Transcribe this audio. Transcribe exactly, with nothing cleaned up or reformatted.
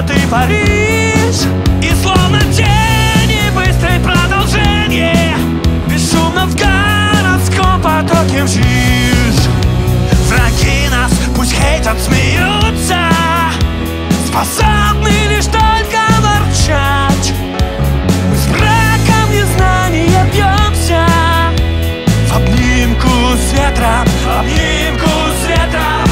город и Париж. И словно тени быстрое продолжение, бесшумно в городском потоке мчишь. Враги нас пусть хейтят, смеются, способны лишь только ворчать. Мы с браком незнания бьемся в обнимку с ветром, в обнимку с ветром.